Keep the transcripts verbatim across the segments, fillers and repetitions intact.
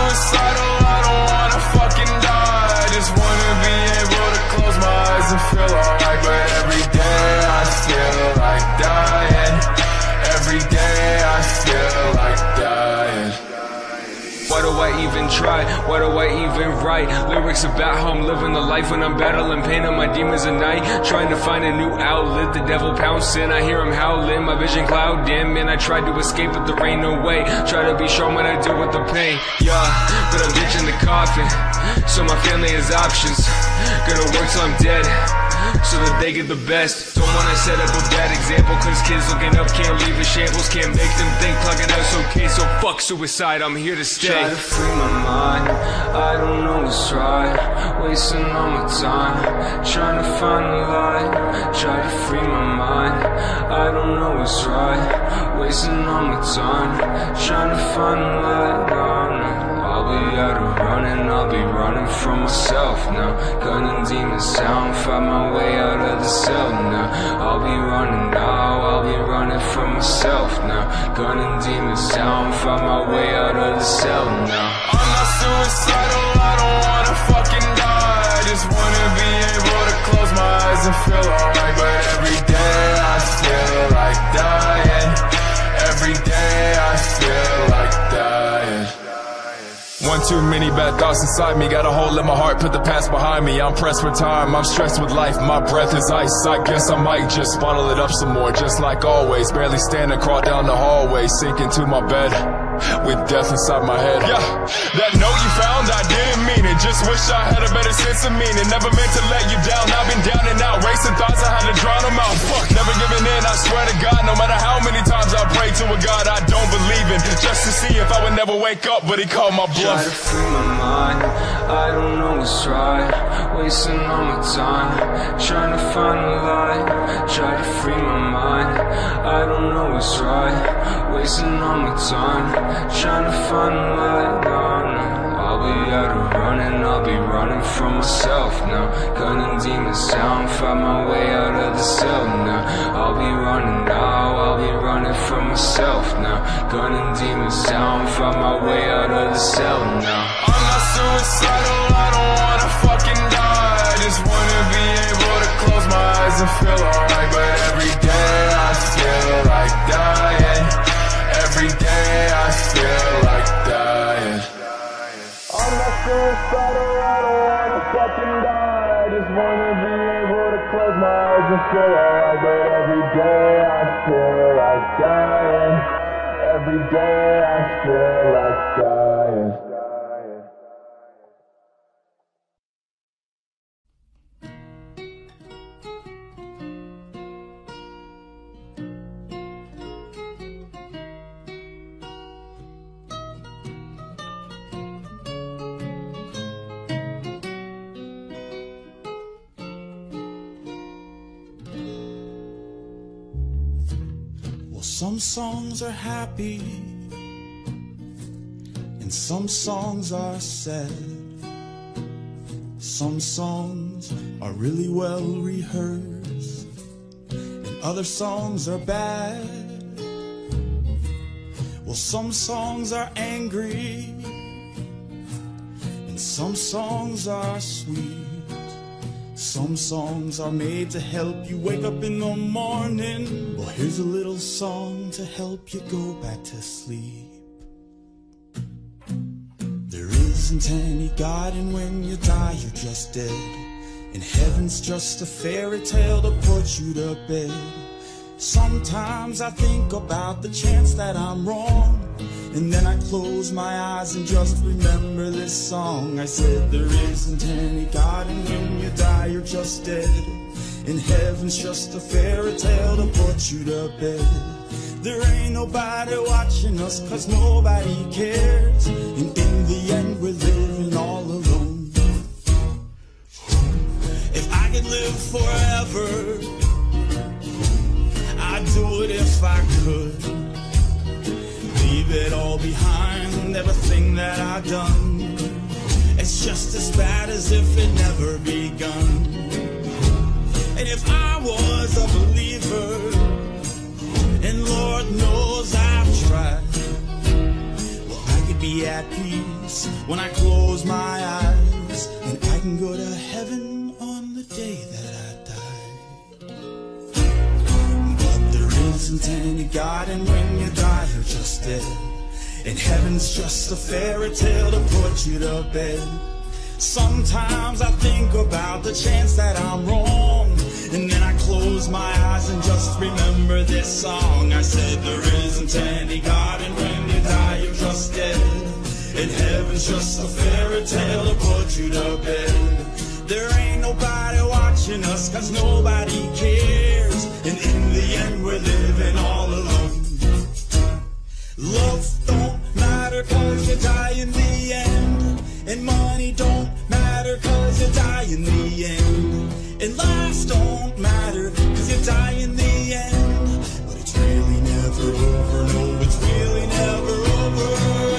suicidal, I don't wanna fucking die. I just wanna be able to close my eyes and feel alright. But every day I feel like dying. Every day I feel like dying. Why do I even try? Why do I even write lyrics about how I'm living the life when I'm battling pain on my demons at night? Trying to find a new outlet, the devil pouncing, I hear him howling, my vision cloud dim, and I tried to escape but there ain't no way. Try to be strong when I deal with the pain, yeah, but I'm ditching the coffin, so my family has options. Gonna work till I'm dead, so that they get the best. Don't wanna set up a bad example, cause kids looking up can't leave in shambles. Can't make them think plugging out's okay, so fuck suicide, I'm here to stay. Try to free my mind, I don't know what's right. Wasting all my time, trying to find the light. Try to free my mind, I don't know what's right. Wasting all my time, trying to find the light. No, no. I'll be out of running, I'll be running from myself now. Gunning demons down, find my way out of the cell now. I'll be running now, I'll be running from myself now. Gunning demons down, find my way out of the cell now. I'm not suicidal, I don't wanna fucking die. I just wanna be able to close my eyes and feel alright. But every day I feel like dying. Every day I feel like dying. One too many bad thoughts inside me, got a hole in my heart, put the past behind me. I'm pressed for time, I'm stressed with life, my breath is ice. I guess I might just bottle it up some more, just like always. Barely standing, crawl down the hallway, sink into my bed with death inside my head. Yeah, that note you found, I didn't mean it. Just wish I had a better sense of meaning. Never meant to let you down, I've been down and out. Racing thoughts, I had to drown them out. Fuck, never giving in, I swear to God. No matter how many times I pray to a God I don't believe in, just to see if I would never wake up, but he called my bluff. Try to free my mind, I don't know what's right. Wasting all my time, trying to find the light. Try to free my mind, I don't know what's right. Wasting all my time, trying to find the light. No, no. I'll be out of running, I'll be running from myself now. Gunning demons down, find my way out of the cell now. I'll be running now, I'll be running from myself now. Gunning demons down, find my way out of the cell now. I'm not suicidal, I don't wanna fucking die. I just wanna be able to close my eyes and feel alright. But every day I feel like dying. Every day I feel like dying. I'm not suicidal, I don't wanna fucking die. I just wanna be able to close my eyes and feel alright. But every day I feel like dying. Every day I feel like dying. Some songs are happy and some songs are sad. Some songs are really well rehearsed and other songs are bad. Well, some songs are angry and some songs are sweet. Some songs are made to help you wake up in the morning. Well, here's a little song to help you go back to sleep. There isn't any God, and when you die, you're just dead. And heaven's just a fairy tale to put you to bed. Sometimes I think about the chance that I'm wrong, and then I close my eyes and just remember this song. I said there isn't any God, and when you die you're just dead. And heaven's just a fairy tale to put you to bed. There ain't nobody watching us, cause nobody cares. And in the end we're living all alone. If I could live forever, I'd do it if I could. Leave it all behind, everything that I've done. It's just as bad as if it never begun. And if I was a believer, and Lord knows I've tried, well, I could be at peace when I close my eyes, and I can go to heaven on the day that I die. But there isn't any God, and when you die you're just dead, and heaven's just a fairy tale to put you to bed. Sometimes I think about the chance that I'm wrong, and then I close my eyes and just remember this song. I said there isn't any God, and when you die you're just dead, and heaven's just a fairy tale to put you to bed. There ain't nobody watching us, cause nobody cares, and in the end we're living all alone. Love don't matter cause you die in the end, and money don't matter cause you die in the end, and lives don't matter cause you die in the end. But it's really never over, no, it's really never over.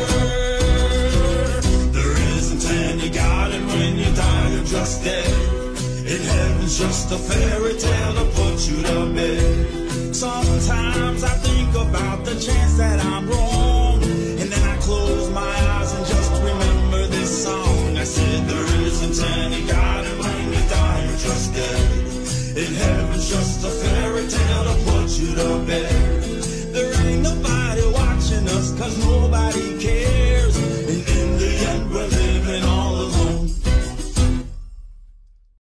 There isn't any God, and when you die you're just dead, and heaven's just a fairy tale to put you to bed. Sometimes I think about the chance that I'm wrong, and then I close my eyes and just remember this song. I said there isn't any God, and when you die you're just dead, and heaven's just a fairy tale to put you to bed. There ain't nobody watching us cause nobody cares,